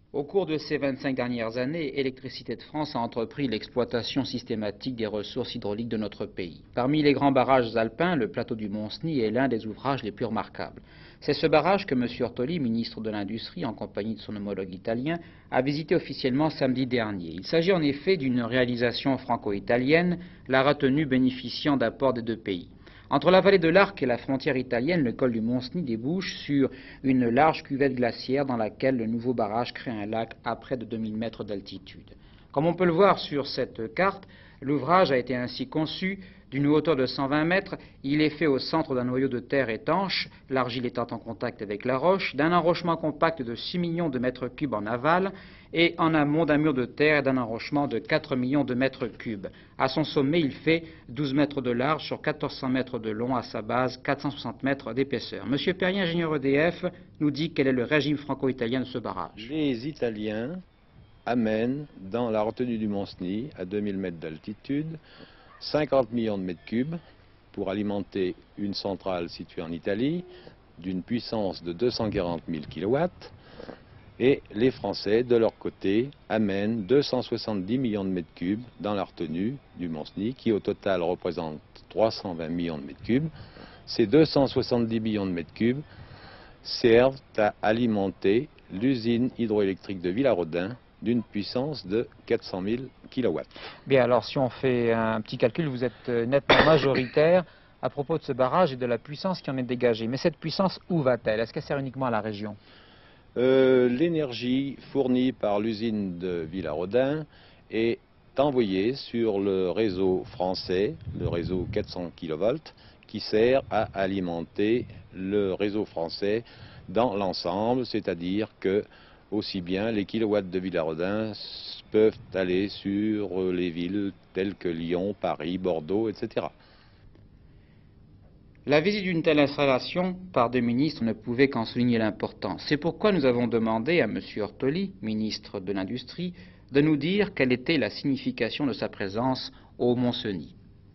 Au cours de ces 25 dernières années, Électricité de France a entrepris l'exploitation systématique des ressources hydrauliques de notre pays. Parmi les grands barrages alpins, le plateau du Mont-Cenis est l'un des ouvrages les plus remarquables. C'est ce barrage que M. Ortoli, ministre de l'Industrie, en compagnie de son homologue italien, a visité officiellement samedi dernier. Il s'agit en effet d'une réalisation franco-italienne, la retenue bénéficiant d'apports des deux pays. Entre la vallée de l'Arc et la frontière italienne, le col du Mont-Cenis débouche sur une large cuvette glaciaire dans laquelle le nouveau barrage crée un lac à près de 2000 mètres d'altitude. Comme on peut le voir sur cette carte, l'ouvrage a été ainsi conçu d'une hauteur de 120 mètres. Il est fait au centre d'un noyau de terre étanche, l'argile étant en contact avec la roche, d'un enrochement compact de 6 millions de mètres cubes en aval et en amont d'un mur de terre et d'un enrochement de 4 millions de mètres cubes. À son sommet, il fait 12 mètres de large sur 1400 mètres de long, à sa base 460 mètres d'épaisseur. Monsieur Perrier, ingénieur EDF, nous dit quel est le régime franco-italien de ce barrage. Les Italiens amènent dans la retenue du Mont-Cenis, à 2000 mètres d'altitude, 50 millions de mètres cubes pour alimenter une centrale située en Italie d'une puissance de 240 000 kW. Et les Français, de leur côté, amènent 270 millions de mètres cubes dans la retenue du Mont-Cenis, qui au total représente 320 millions de mètres cubes. Ces 270 millions de mètres cubes servent à alimenter l'usine hydroélectrique de Villarodin d'une puissance de 400 000 kW. Bien, alors si on fait un petit calcul, vous êtes nettement majoritaire à propos de ce barrage et de la puissance qui en est dégagée. Mais cette puissance, où va-t-elle? Est-ce qu'elle sert uniquement à la région? L'énergie fournie par l'usine de Villarodin est envoyée sur le réseau français, le réseau 400 kV, qui sert à alimenter le réseau français dans l'ensemble, c'est-à-dire que aussi bien les kilowatts de Villarodin peuvent aller sur les villes telles que Lyon, Paris, Bordeaux, etc. La visite d'une telle installation par deux ministres ne pouvait qu'en souligner l'importance. C'est pourquoi nous avons demandé à M. Ortoli, ministre de l'Industrie, de nous dire quelle était la signification de sa présence au Mont-Cenis.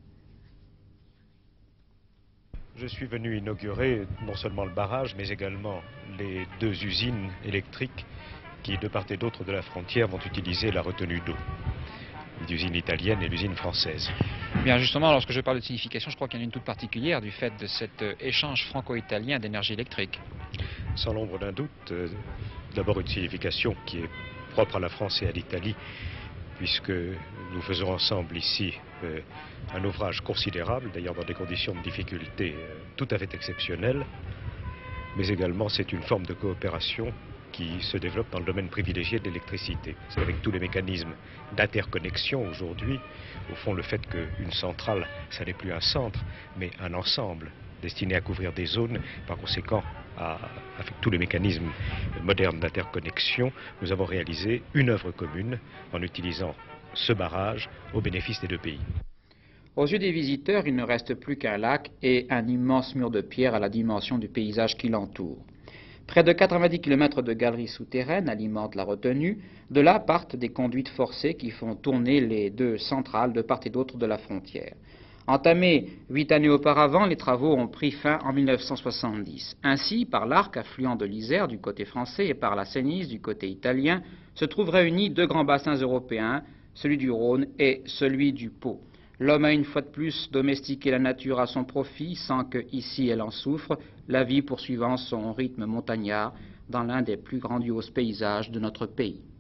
Je suis venu inaugurer non seulement le barrage, mais également les deux usines électriques qui, de part et d'autre de la frontière, vont utiliser la retenue d'eau. L'usine italienne et l'usine française. Bien justement, lorsque je parle de signification, je crois qu'il y en a une toute particulière du fait de cet échange franco-italien d'énergie électrique. Sans l'ombre d'un doute, d'abord une signification qui est propre à la France et à l'Italie, puisque nous faisons ensemble ici un ouvrage considérable, d'ailleurs dans des conditions de difficulté tout à fait exceptionnelles, mais également c'est une forme de coopération qui se développe dans le domaine privilégié de l'électricité. C'est avec tous les mécanismes d'interconnexion aujourd'hui, au fond le fait qu'une centrale, ça n'est plus un centre, mais un ensemble destiné à couvrir des zones, par conséquent, avec tous les mécanismes modernes d'interconnexion, nous avons réalisé une œuvre commune en utilisant ce barrage au bénéfice des deux pays. Aux yeux des visiteurs, il ne reste plus qu'un lac et un immense mur de pierre à la dimension du paysage qui l'entoure. Près de 90 km de galeries souterraines alimentent la retenue. De là partent des conduites forcées qui font tourner les deux centrales de part et d'autre de la frontière. Entamés 8 années auparavant, les travaux ont pris fin en 1970. Ainsi, par l'Arc, affluent de l'Isère du côté français, et par la Cenise du côté italien, se trouvent réunis deux grands bassins européens, celui du Rhône et celui du Pô. L'homme a une fois de plus domestiqué la nature à son profit, sans que ici elle en souffre, la vie poursuivant son rythme montagnard dans l'un des plus grandioses paysages de notre pays.